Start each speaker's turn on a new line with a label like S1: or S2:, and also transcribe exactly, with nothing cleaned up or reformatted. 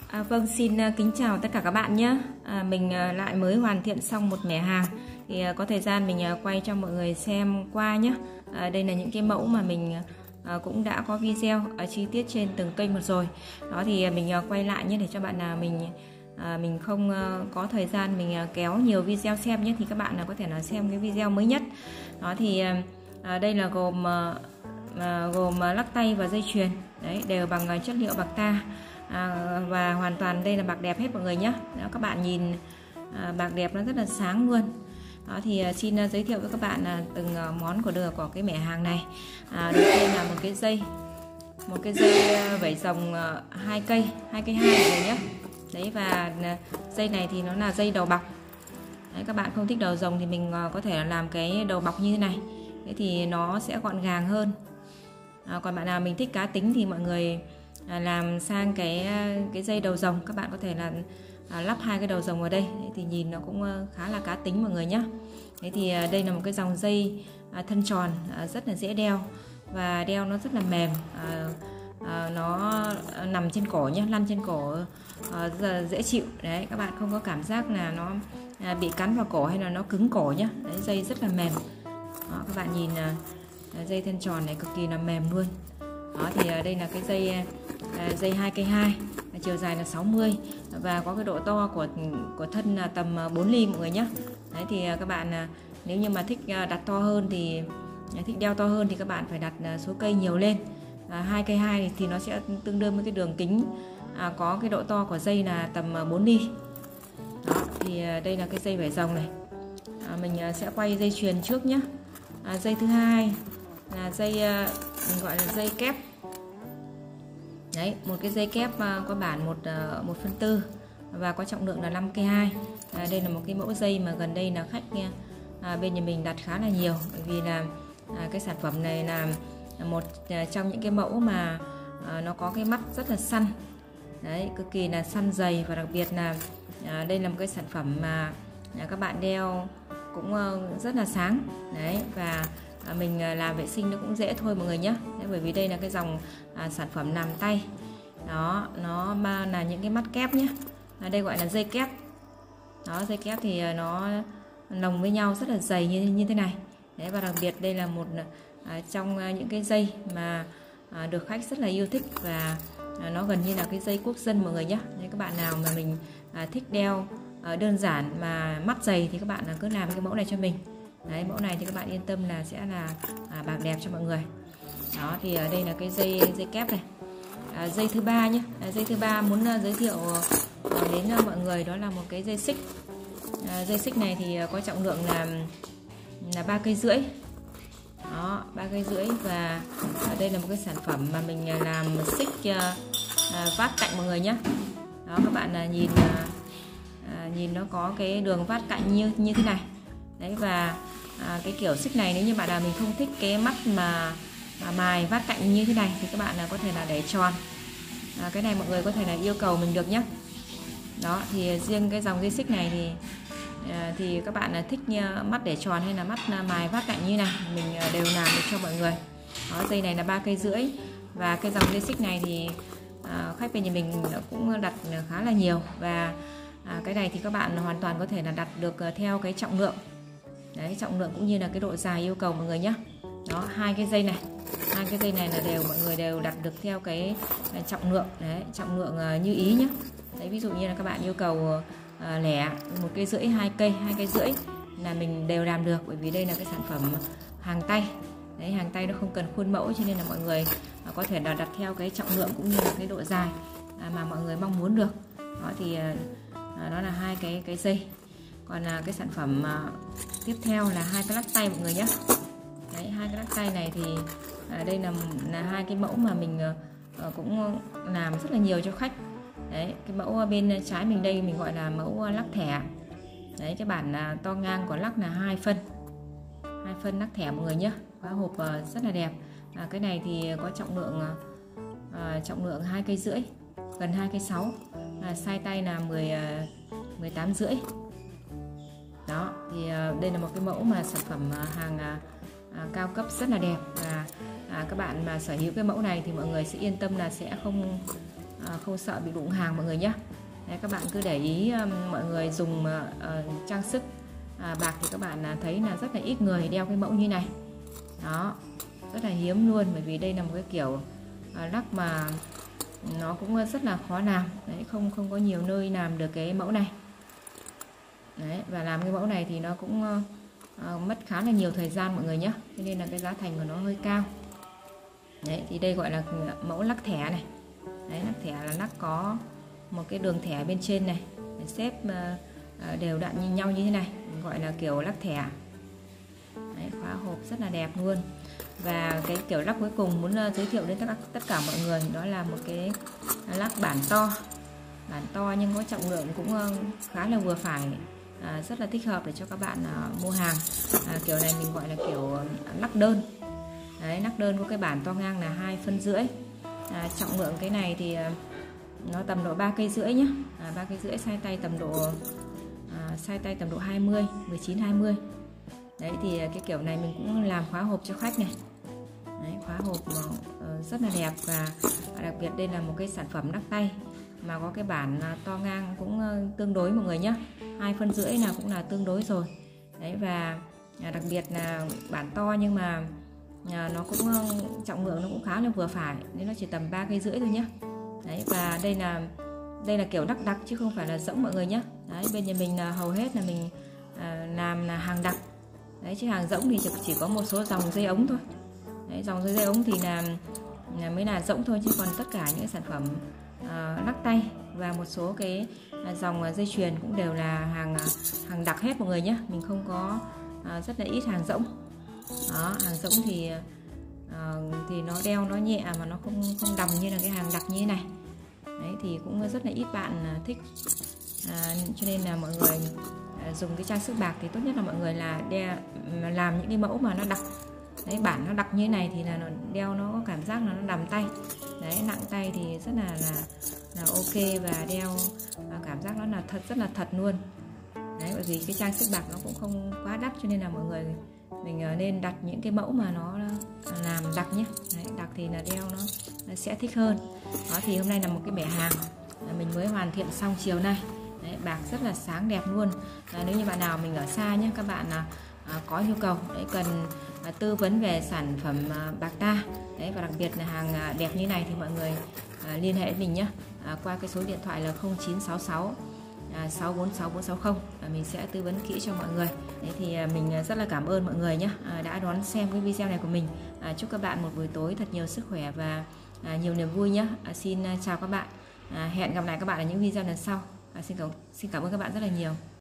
S1: À, vâng, xin uh, kính chào tất cả các bạn nhé. À, mình uh, lại mới hoàn thiện xong một mẻ hàng thì uh, có thời gian mình uh, quay cho mọi người xem qua nhé. À, đây là những cái mẫu mà mình uh, cũng đã có video uh, chi tiết trên từng kênh một rồi. Đó thì uh, mình uh, quay lại nhé, để cho bạn nào uh, mình uh, mình không uh, có thời gian mình uh, kéo nhiều video xem nhé, thì các bạn uh, có thể là xem cái video mới nhất. Đó thì uh, uh, đây là gồm uh, uh, gồm uh, lắc tay và dây chuyền, đấy đều bằng uh, chất liệu bạc ta. À, và hoàn toàn đây là bạc đẹp hết mọi người nhé. Đó, các bạn nhìn à, bạc đẹp nó rất là sáng luôn. Đó thì à, xin à, giới thiệu với các bạn à, từng à, món của được của cái mẻ hàng này. À, đầu tiên là một cái dây, một cái dây à, vẩy rồng à, hai cây, hai cây hai mọi người nhé. Đấy, và à, dây này thì nó là dây đầu bọc. Đấy, các bạn không thích đầu rồng thì mình à, có thể làm cái đầu bọc như thế này. Thế thì nó sẽ gọn gàng hơn. À, còn bạn nào mình thích cá tính thì mọi người À, làm sang cái cái dây đầu rồng, các bạn có thể là à, lắp hai cái đầu rồng vào đây. Đấy, thì nhìn nó cũng khá là cá tính mọi người nhé. Thế thì à, đây là một cái dòng dây à, thân tròn à, rất là dễ đeo và đeo nó rất là mềm. À, à, nó nằm trên cổ nhé, lăn trên cổ à, dễ chịu. Đấy, các bạn không có cảm giác là nó à, bị cắn vào cổ hay là nó cứng cổ nhé. Đấy, dây rất là mềm. Đó, các bạn nhìn à, dây thân tròn này cực kỳ là mềm luôn. Đó thì à, đây là cái dây à, dây hai cây hai, chiều dài là sáu mươi và có cái độ to của của thân là tầm bốn ly mọi người nhé. Đấy thì các bạn nếu như mà thích đặt to hơn thì thích đeo to hơn thì các bạn phải đặt số cây nhiều lên. À, hai cây hai thì nó sẽ tương đương với cái đường kính à, có cái độ to của dây là tầm bốn ly. Đó thì đây là cái dây vẩy rồng này. À, mình sẽ quay dây chuyền trước nhé. À, dây thứ hai là dây mình gọi là dây kép. Đấy, một cái dây kép có bản một một phân tư và có trọng lượng là năm cây hai. À, đây là một cái mẫu dây mà gần đây là khách à, bên nhà mình đặt khá là nhiều, bởi vì là à, cái sản phẩm này là một trong những cái mẫu mà à, nó có cái mắt rất là săn. Đấy, cực kỳ là săn dày, và đặc biệt là à, đây là một cái sản phẩm mà à, các bạn đeo cũng uh, rất là sáng. Đấy, và à, mình làm vệ sinh nó cũng dễ thôi mọi người nhé. Đấy, bởi vì đây là cái dòng à, sản phẩm làm tay. Đó, nó là những cái mắt kép nhé. À, đây gọi là dây kép. Đó, dây kép thì nó lồng với nhau rất là dày như như thế này. Đấy, và đặc biệt đây là một à, trong những cái dây mà à, được khách rất là yêu thích, và à, nó gần như là cái dây quốc dân mọi người nhé. Đấy, các bạn nào mà mình à, thích đeo à, đơn giản mà mắt dày thì các bạn cứ làm cái mẫu này cho mình. Đấy, mẫu này thì các bạn yên tâm là sẽ là à, bạc đẹp cho mọi người. Đó thì ở đây là cái dây dây kép này. À, dây thứ ba nhé. À, dây thứ ba muốn uh, giới thiệu uh, đến uh, mọi người đó là một cái dây xích. À, dây xích này thì uh, có trọng lượng là là ba cây rưỡi. Đó, ba cây rưỡi, và ở đây là một cái sản phẩm mà mình uh, làm xích uh, uh, vát cạnh mọi người nhé. Đó, các bạn uh, nhìn uh, uh, nhìn nó có cái đường vát cạnh như như thế này. Đấy, và à, cái kiểu xích này nếu như bạn nào mình không thích cái mắt mà, mà mài vát cạnh như thế này thì các bạn là có thể là để tròn. À, cái này mọi người có thể là yêu cầu mình được nhé. Đó thì riêng cái dòng dây xích này thì à, thì các bạn là thích mắt để tròn hay là mắt mài vát cạnh như này, mình đều làm được cho mọi người. Đó, dây này là ba cây rưỡi, và cái dòng dây xích này thì à, khách bên nhà mình cũng đặt khá là nhiều, và à, cái này thì các bạn hoàn toàn có thể là đặt được theo cái trọng lượng. Đấy, trọng lượng cũng như là cái độ dài yêu cầu mọi người nhé. Đó, hai cái dây này, hai cái dây này là đều mọi người đều đặt được theo cái, cái trọng lượng. Đấy, trọng lượng uh, như ý nhé. Đấy, ví dụ như là các bạn yêu cầu uh, lẻ một cây rưỡi, hai cây, hai cây rưỡi là mình đều làm được, bởi vì đây là cái sản phẩm hàng tay. Đấy, hàng tay nó không cần khuôn mẫu, cho nên là mọi người uh, có thể là đặt theo cái trọng lượng cũng như là cái độ dài uh, mà mọi người mong muốn được. Đó thì uh, đó là hai cái cái dây. Còn là cái sản phẩm uh, tiếp theo là hai cái lắc tay mọi người nhé. Đấy, hai cái lắc tay này thì à, đây là là hai cái mẫu mà mình uh, cũng làm rất là nhiều cho khách. Đấy, cái mẫu bên trái mình đây mình gọi là mẫu lắc thẻ. Đấy, cái bản uh, to ngang của lắc là hai phân, hai phân lắc thẻ mọi người nhé. Khóa hộp uh, rất là đẹp. À, cái này thì có trọng lượng uh, trọng lượng hai cây rưỡi, gần hai cây sáu. À, size tay là mười uh, mười tám rưỡi. Đó thì uh, đây là một cái mẫu mà sản phẩm uh, hàng uh, cao cấp rất là đẹp, và uh, các bạn mà sở hữu cái mẫu này thì mọi người sẽ yên tâm là sẽ không à, không sợ bị đụng hàng mọi người nhé. Đấy, các bạn cứ để ý um, mọi người dùng uh, trang sức à, bạc thì các bạn thấy là rất là ít người đeo cái mẫu như này. Đó, rất là hiếm luôn, bởi vì đây là một cái kiểu uh, lắc mà nó cũng rất là khó làm. Đấy, không không có nhiều nơi làm được cái mẫu này. Đấy, và làm cái mẫu này thì nó cũng uh, mất khá là nhiều thời gian mọi người nhé, cho nên là cái giá thành của nó hơi cao. Đấy, thì đây gọi là mẫu lắc thẻ này. Đấy, lắc thẻ là lắc có một cái đường thẻ bên trên này, xếp uh, đều đặn như nhau như thế này, gọi là kiểu lắc thẻ. Đấy, khóa hộp rất là đẹp luôn. Và cái kiểu lắc cuối cùng muốn uh, giới thiệu đến tất, tất cả mọi người đó là một cái lắc bản to. Bản to nhưng có trọng lượng cũng uh, khá là vừa phải, uh, rất là thích hợp để cho các bạn uh, mua hàng. uh, Kiểu này mình gọi là kiểu uh, lắc đơn. Đấy, lắc đơn có cái bản to ngang là hai phân rưỡi. À, trọng lượng cái này thì uh, nó tầm độ ba cây rưỡi nhé, à, ba cây rưỡi, size tay tầm độ à, size tay tầm độ hai mươi, mười chín hai mươi. Đấy, thì cái kiểu này mình cũng làm khóa hộp cho khách này. Đấy, khóa hộp uh, rất là đẹp. Và đặc biệt đây là một cái sản phẩm lắc tay mà có cái bản uh, to ngang cũng uh, tương đối mọi người nhé, hai phân rưỡi là cũng là tương đối rồi. Đấy, và uh, đặc biệt là bản to nhưng mà À, nó cũng trọng lượng nó cũng khá là vừa phải, nên nó chỉ tầm ba cây rưỡi thôi nhé. Đấy, và đây là đây là kiểu đắc đặc chứ không phải là rỗng mọi người nhé. Đấy, bên nhà mình là hầu hết là mình à, làm là hàng đặc. Đấy, chứ hàng rỗng thì chỉ có một số dòng dây ống thôi. Đấy, dòng dây, dây ống thì là, là mới là rỗng thôi, chứ còn tất cả những sản phẩm à, lắc tay và một số cái à, dòng dây chuyền cũng đều là hàng hàng đặc hết mọi người nhé. Mình không có à, rất là ít hàng rỗng. Đó, hàng rỗng thì uh, thì nó đeo nó nhẹ mà nó không không đầm như là cái hàng đặc như thế này. Đấy, thì cũng rất là ít bạn uh, thích, uh, cho nên là mọi người uh, dùng cái trang sức bạc thì tốt nhất là mọi người là đeo làm những cái mẫu mà nó đặc. Đấy, bản nó đặc như thế này thì là nó đeo nó có cảm giác là nó đầm tay. Đấy, nặng tay thì rất là là, là ok, và đeo uh, cảm giác nó là thật, rất là thật luôn. Đấy, bởi vì cái trang sức bạc nó cũng không quá đắt, cho nên là mọi người mình nên đặt những cái mẫu mà nó làm đặc nhé. Đấy, đặc thì là đeo nó, nó sẽ thích hơn. Đó, thì hôm nay là một cái bẻ hàng mình mới hoàn thiện xong chiều nay. Đấy, bạc rất là sáng đẹp luôn. À, nếu như bạn nào mình ở xa nhé, các bạn à, có nhu cầu đấy, cần à, tư vấn về sản phẩm à, bạc ta đấy, và đặc biệt là hàng à, đẹp như này thì mọi người à, liên hệ với mình nhé, à, qua cái số điện thoại là không chín sáu sáu sáu bốn sáu bốn sáu không, mình sẽ tư vấn kỹ cho mọi người. Đấy, thì mình rất là cảm ơn mọi người nhé đã đón xem cái video này của mình. Chúc các bạn một buổi tối thật nhiều sức khỏe và nhiều niềm vui nhé. Xin chào các bạn, hẹn gặp lại các bạn ở những video lần sau. Xin cảm, xin cảm ơn các bạn rất là nhiều.